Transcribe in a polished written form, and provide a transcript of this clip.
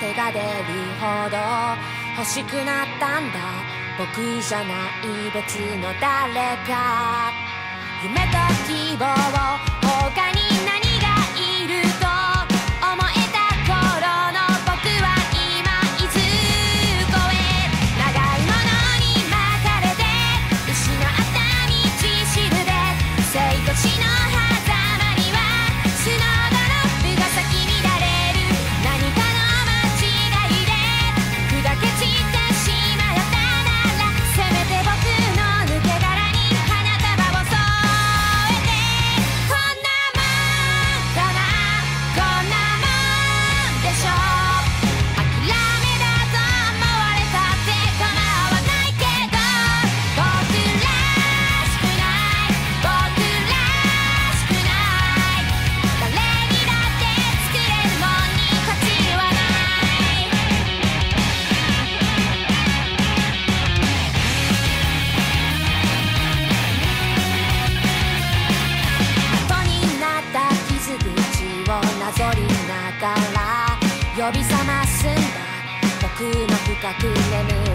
手が出るほど欲しくなったんだ。僕じゃない別の誰か。夢と希望他に何がいると思えた頃の僕は今いずこへ。長いものに巻かれて失った道しるべ。生と死の狭間にはスノードロップが咲き乱れる。何かの間違いで砕け散ってしまったなら、せめて僕の抜け殻に花束を添えて。こんなもんかな、こんなもんでしょう。諦めだと思われたって構わないけど、僕らしくない、僕らしくない。誰にだって作れるもんに価値はない。後になった傷口をなぞりながら呼び覚ますんだ。僕の深く眠